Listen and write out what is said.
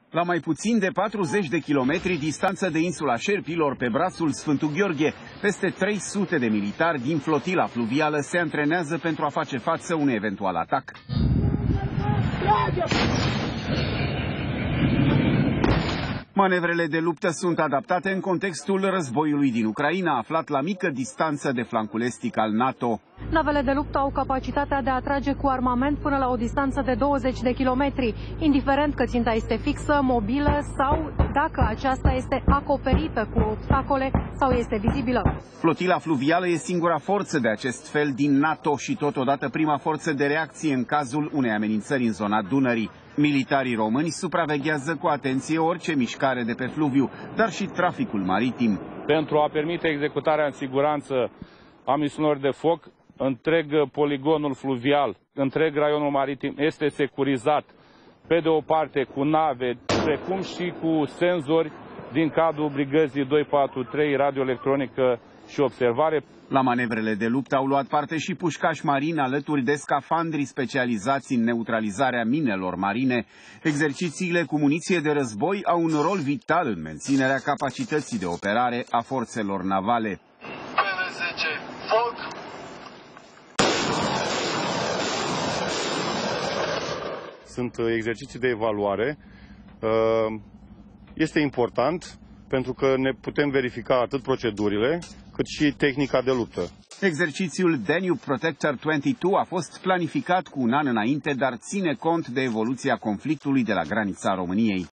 La mai puțin de 40 de kilometri distanță de insula Șerpilor, pe brațul Sfântul Gheorghe, peste 300 de militari din flotila fluvială se antrenează pentru a face față unui eventual atac. Manevrele de luptă sunt adaptate în contextul războiului din Ucraina, aflat la mică distanță de flancul estic al NATO. Navele de luptă au capacitatea de a trage cu armament până la o distanță de 20 de kilometri, indiferent că ținta este fixă, mobilă sau dacă aceasta este acoperită cu obstacole sau este vizibilă. Flotila fluvială e singura forță de acest fel din NATO și totodată prima forță de reacție în cazul unei amenințări în zona Dunării. Militarii români supraveghează cu atenție orice mișcare de pe fluviu, dar și traficul maritim. Pentru a permite executarea în siguranță a misiunilor de foc, întreg poligonul fluvial, întreg raionul maritim este securizat, pe de o parte cu nave, precum și cu senzori din cadrul brigăzii 243, radioelectronică și observare. La manevrele de luptă au luat parte și pușcași marini alături de scafandri specializați în neutralizarea minelor marine. Exercițiile cu muniție de război au un rol vital în menținerea capacității de operare a forțelor navale. PV10, foc! Sunt exerciții de evaluare. Este important pentru că ne putem verifica atât procedurile, cât și tehnica de luptă. Exercițiul Danube Protector 22 a fost planificat cu un an înainte, dar ține cont de evoluția conflictului de la granița României.